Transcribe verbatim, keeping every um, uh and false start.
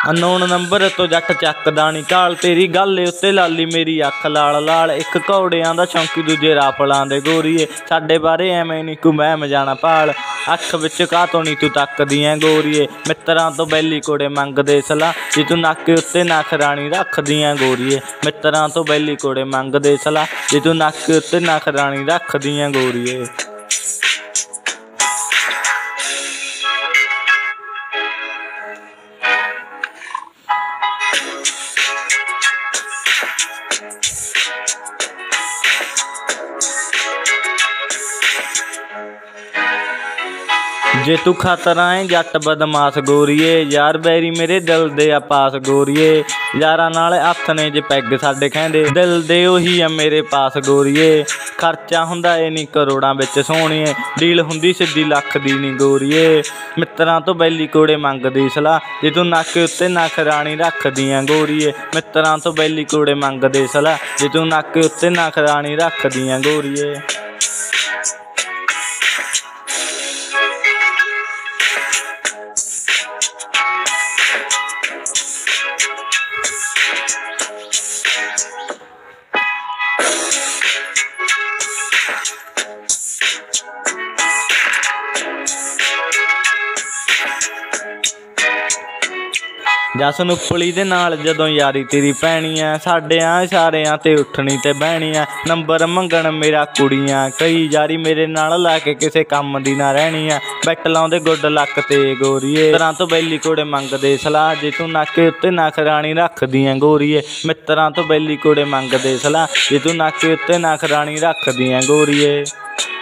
Unknown number ਤੋਂ ਜੱਟ ਚੱਕਦਾ ਨੀ ਕਾਲ, ਤੇਰੀ ਗੱਲ ਉੱਤੇ ਲਾਲੀ ਮੇਰੀ ਅੱਖ ਲਾਲ ਲਾਲ। ਇੱਕ ਘੋੜਿਆਂ ਦਾ ਸ਼ੌਂਕੀ ਦੂਜੇ ਰਾਫਲਾਂ ਦੇ ਗੋਰੀਏ, ਸਾਡੇ ਬਾਰੇ ਐਵੇਂ ਨੀ ਕੋਈ ਵਹਿਮ ਜਾਣਾ ਭਾਲ। ਅੱਖ ਵਿੱਚ ਕਾਹਤੋਂ ਨੀ ਤੂੰ ਤੱਕਦੀ ਐ ਗੋਰੀਏ, ਮਿੱਤਰਾਂ ਤੋਂ ਬੈਲੀ ਕੋੜੇ ਮੰਗਦੇ ਸਲਾਹ। ਜੇ ਤੂੰ ਨੱਕ ਉੱਤੇ ਨੱਖ ਰਾਣੀ ਰੱਖਦੀ ਐ ਗੋਰੀਏ, ਮਿੱਤਰਾਂ ਤੋਂ ਬੈਲੀ ਕੋੜੇ ਮੰਗਦੇ ਸਲਾਹ। ਜੇ ਤੂੰ ਨੱਕ ਉੱਤੇ ਨੱਖ ਰਾਣੀ ਰੱਖਦੀ ਐ ਗੋਰੀਏ। जे तू खतरा है जट बदमाश गोरीए, यार बैरी मेरे दिल दे आ पास गोरीए। यारां नाल हत्थ ने जे पैग साडे कहंदे, दिल दे ओही आ मेरे पास गोरीए। खर्चा हुंदा ए नी करोड़ां विच सोहणीए, डील हुंदी सिद्धी लख दी नी गोरीए। मित्तरां तो बैली कोड़े मंगदी सलाह, जे तू नक उत्ते नख राणी रखदी ऐ गोरीए। मित्तरां तो बैली कोड़े मंगदे सलाह, जे तू नक उत्ते नख राणी रखदी ऐ गोरीए। जस नुपली दे नाल जदों यारी तेरी पैनी आ, साडियां इशारियां ते उठनी ते बहनी आ। नंबर मंगण मेरा कुड़ियां कई यारी मेरे नाल ला के किसे कम दी ना रहनी आ। बैट लाउंदे गुड लक ते गोरीए, मित्तरां तो बैली कोड़े मंगदे सलाह। जे तू नक उत्ते नख राणी रखदी ऐ गोरीए, मित्तरां तो बैली कोड़े मंगदे सलाह। जे तू नक उत्ते नख राणी रखदी ऐ गोरीए।